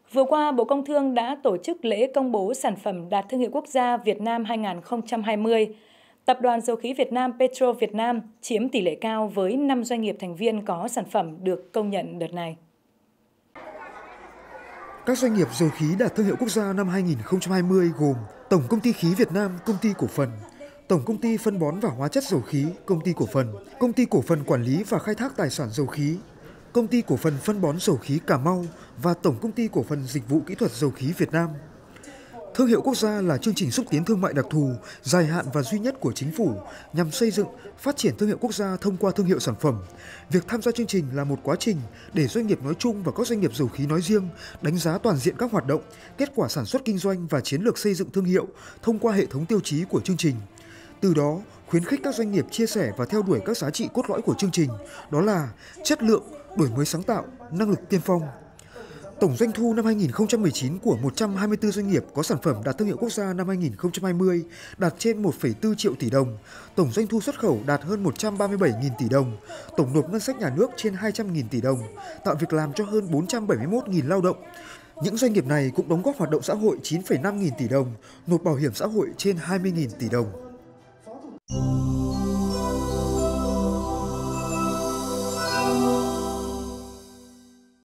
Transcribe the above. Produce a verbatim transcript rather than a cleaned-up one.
Vừa qua, Bộ Công Thương đã tổ chức lễ công bố sản phẩm đạt thương hiệu quốc gia Việt Nam hai nghìn không trăm hai mươi. Tập đoàn Dầu khí Việt Nam Petro Việt Nam chiếm tỷ lệ cao với năm doanh nghiệp thành viên có sản phẩm được công nhận đợt này. Các doanh nghiệp dầu khí đạt thương hiệu quốc gia năm hai nghìn không trăm hai mươi gồm Tổng Công ty Khí Việt Nam Công ty Cổ phần, Tổng Công ty Phân bón và Hóa chất Dầu khí Công ty Cổ phần, Công ty Cổ phần Quản lý và Khai thác Tài sản Dầu khí, Công ty Cổ phần Phân bón Dầu khí Cà Mau và Tổng Công ty Cổ phần Dịch vụ Kỹ thuật Dầu khí Việt Nam. Thương hiệu quốc gia là chương trình xúc tiến thương mại đặc thù, dài hạn và duy nhất của chính phủ nhằm xây dựng, phát triển thương hiệu quốc gia thông qua thương hiệu sản phẩm. Việc tham gia chương trình là một quá trình để doanh nghiệp nói chung và các doanh nghiệp dầu khí nói riêng đánh giá toàn diện các hoạt động, kết quả sản xuất kinh doanh và chiến lược xây dựng thương hiệu thông qua hệ thống tiêu chí của chương trình. Từ đó, khuyến khích các doanh nghiệp chia sẻ và theo đuổi các giá trị cốt lõi của chương trình, đó là chất lượng, đổi mới sáng tạo, năng lực tiên phong. Tổng doanh thu năm hai nghìn không trăm mười chín của một trăm hai mươi tư doanh nghiệp có sản phẩm đạt thương hiệu quốc gia năm hai nghìn không trăm hai mươi đạt trên một phẩy bốn triệu tỷ đồng, tổng doanh thu xuất khẩu đạt hơn một trăm ba mươi bảy nghìn tỷ đồng, tổng nộp ngân sách nhà nước trên hai trăm nghìn tỷ đồng, tạo việc làm cho hơn bốn trăm bảy mươi mốt nghìn lao động. Những doanh nghiệp này cũng đóng góp hoạt động xã hội chín phẩy năm nghìn tỷ đồng, nộp bảo hiểm xã hội trên hai mươi nghìn tỷ đồng.